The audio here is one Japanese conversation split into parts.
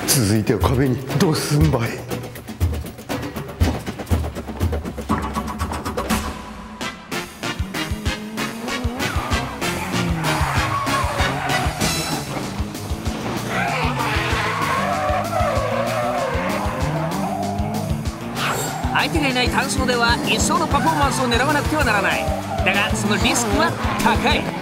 続いては壁にドスンバイ。 相手がいない単走では一層のパフォーマンスを狙わなくてはならない。だがそのリスクは高い。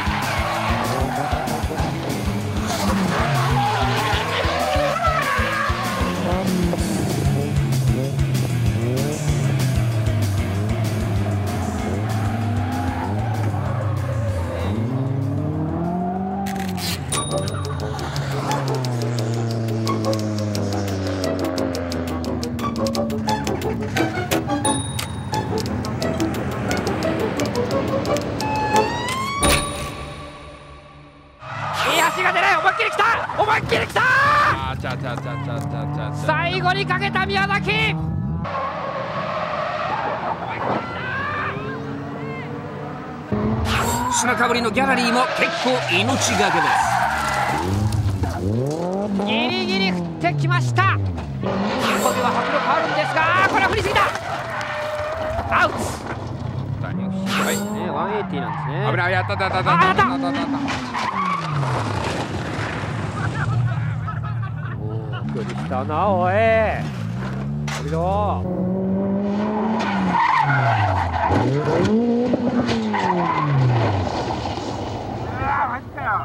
最後にかけた宮崎。 砂かぶりのギャラリーも結構命がけです。ギリギリ振ってきました。1歩目は迫力あるんですが、これは振りすぎた。アウト。はい、ね、180なんですね。危ない、やった。びっくりしたな、おい。飛びろ。マジかよ。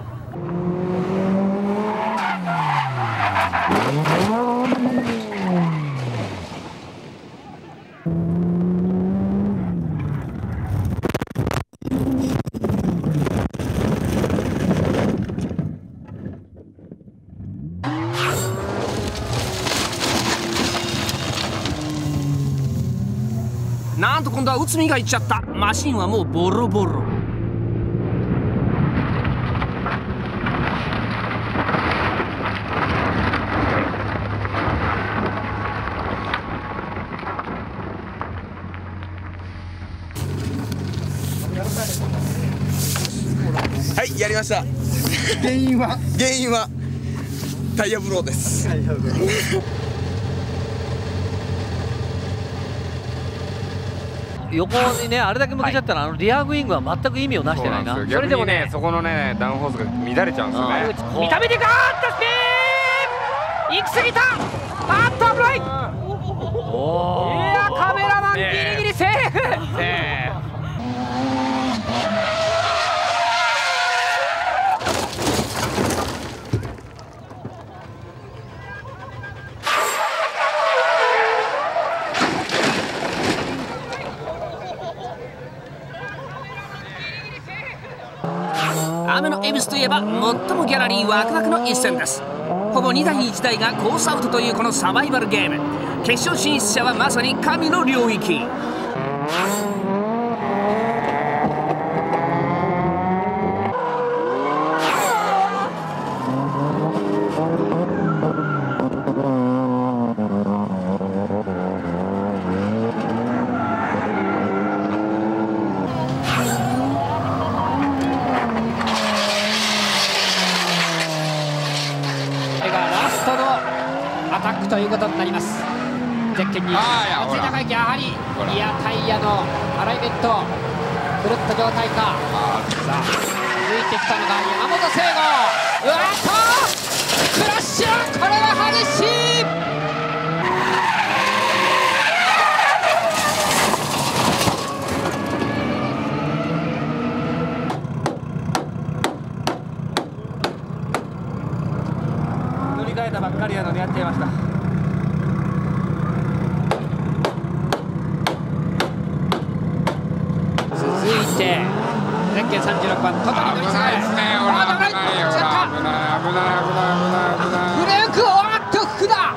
なんと今度は内海がいっちゃった。マシンはもうボロボロ。 はい、やりました。原因はタイヤブローです。 横にね、あれだけ向けちゃったら、リアウイングは全く意味をなしてないな。 それでもね、そこのね、ダウンホースが乱れちゃうんですよね。 見た目でガーッとスピン行き過ぎた。あっと危ない。いや、カメラマンギリギリセーフ。 雨の恵比寿といえば最もギャラリーワクワクの一戦です。ほぼ2台に1台がコースアウトというこのサバイバルゲーム。決勝進出者はまさに神の領域。 アタックということになります。ゼッケンに松井孝之、やはりリアタイヤのアライメント狂った状態か。さあ続いてきたのが山本聖吾。うわっとクラッシュ、これは激しい。 乗り換えたばっかりなのでやっちゃいました。 続いてゼッケン36番トトリ乗り継ぐ。ブレーク、おっと福田。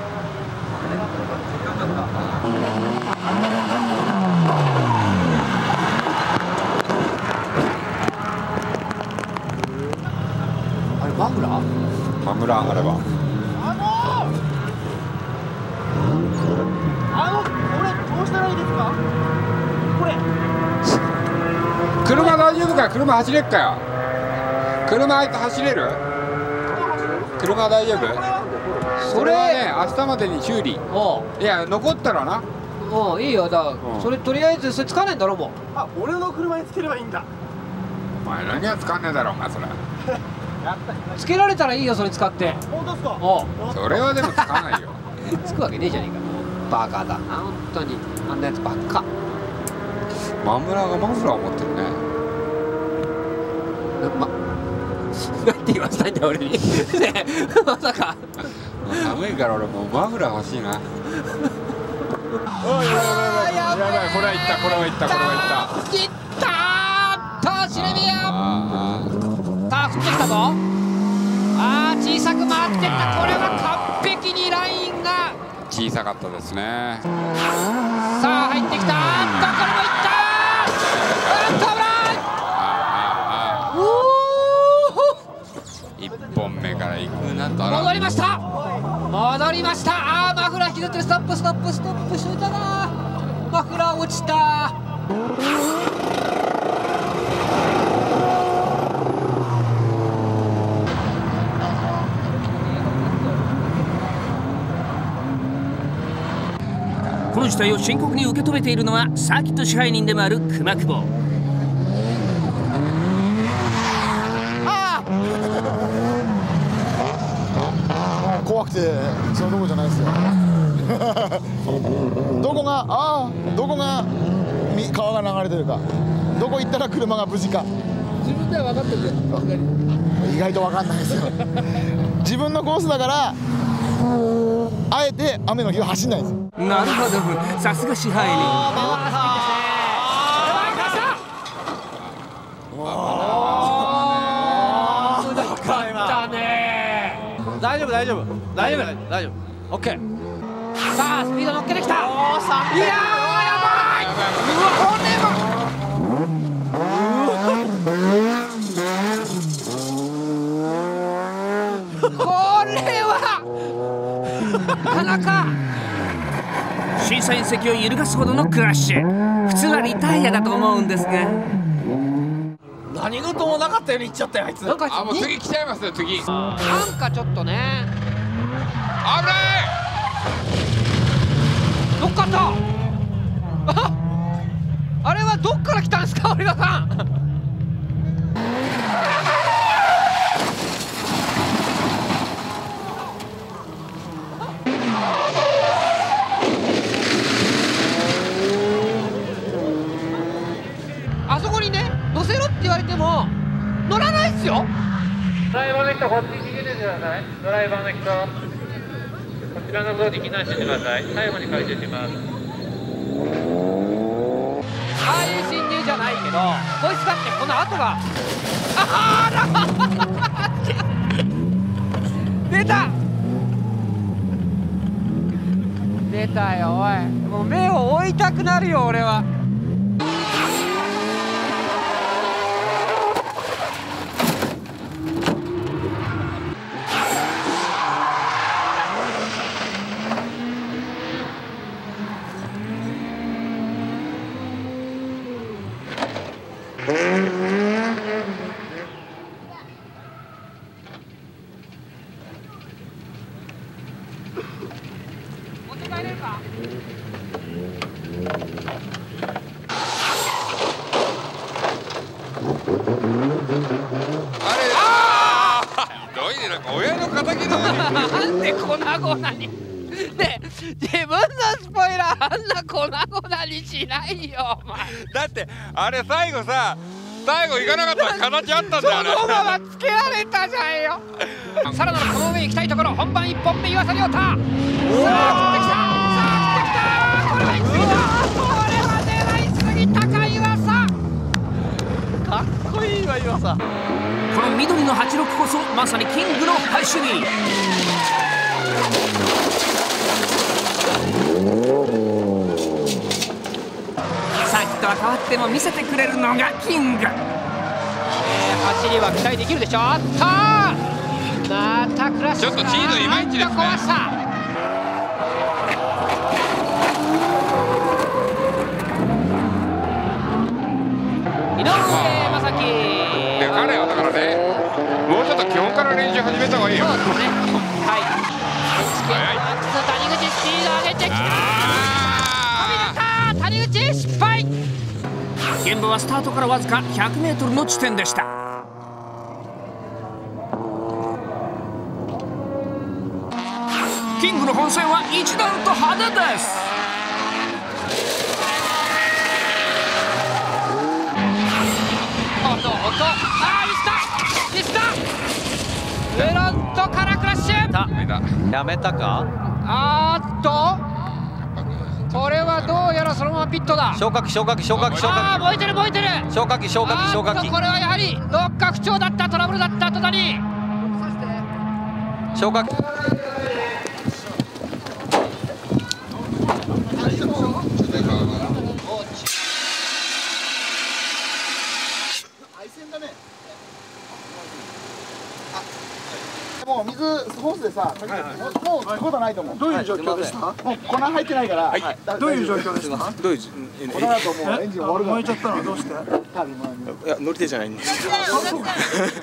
あれマフラー？ マムラーあれば。 これどうしたらいいですか？これ。 車大丈夫かよ。車走れっかよ。車走れる？車大丈夫？ それはね明日までに修理。いや残ったらな。 いいよ。だからそれとりあえずそれ使わないんだろもう。 あ、俺の車につければいいんだ。 お前何が使わねえだろお前それ。 つけられたらいいよそれ使って。 本当ですか。 それはでもつかないよ。 つくわけねえじゃねえか。バカだな本当に。あんなやつばっか。 真村がマフラーを持ってるね。 なんて言わせたいんだよ俺に。ねえまさか。 寒いから俺もうマフラー欲しいな。やばいこれはいったこれはいったこれはいった。 いったーっとシルビア。さあ降ってきたぞ。小さく回ってった。これは完璧にラインが小さかったですね。 さあ入ってきた。これもいったー。1本目から行くなと。 戻りました戻りました。マフラー引きずってる。ストップストップストップしといたな。マフラー落ちた。 この事態を深刻に受け止めているのはサーキット支配人でもある熊久保。 怖くてそのとこじゃないですよ。どこが川が流れてるか、どこ行ったら車が無事か自分では分かってる。 意外と分かんないですよ。自分のコースだからあえて雨の日は走んないんですよ。 なるほど、さすが支配人。 大丈夫大丈夫大丈夫大丈夫。オッケー。さあスピード乗っけてきた。いやーやばい。うわこれはこれはなかなか審査員席を揺るがすほどのクラッシュ。普通はリタイアだと思うんですが、 何事もなかったように言っちゃったよあいつ。 なんかもう次来ちゃいますよ次。 なんかちょっとね危ない。 どっかったあれはどっから来たんですか折賀さん。あそこにね乗せろって言われても乗らないっすよ。 ドライバーの人こっちに逃げてください。ドライバーの人こちらの方に避難してください。最後に開始します。 ああいう侵入じゃないけどこいつだってこの後が出た出たよおい。もう目を追いたくなるよ俺は。持って帰れるか。 ひどいね。なんか親の敵のように。 なんで粉々にね、自分のスポイラーあんな粉々にしないよお前。 だってあれ最後さ、最後行かなかったら形あったんだよね。 そのままつけられたじゃんよ。さらなるこの上行きたいところ。本番1本目岩佐亮太。さあ降ってきた。さあ降ってきた。これは行き過ぎた。これは狙いすぎたか岩佐。かっこいいわ岩佐。 この緑の86こそまさにキングの走り。サーキットは変わっても見せてくれるのがキング。 走りは期待できるでしょ。あったー。またクラッシュ。 ちょっとチードいまいちですね。 壊した。井上正樹。 で彼はだからね、もうちょっと基本から練習始めた方がいいよ。 そうですね。はい。 谷口スピード上げてきた。飛び出た。谷口失敗。 現場はスタートからわずか 100m の地点でした。キングの本戦は一段と派手です。 ミスったフロントからクラッシュ。 やめたか。 これはどうやらそのままピットだ。 消火器消火器消火器消火器。 燃えてる燃えてる。 消火器消火器消火器。 これはやはりどっか不調だった、トラブルだった戸谷。 消火器。 もう水ホースでさ、もう聞くことないと思う。どういう状況でした？もう粉入ってないから。 どういう状況でした？どういう粉だともうエンジン終わるから。 燃えちゃったのはどうして？ いや乗り手じゃないんで。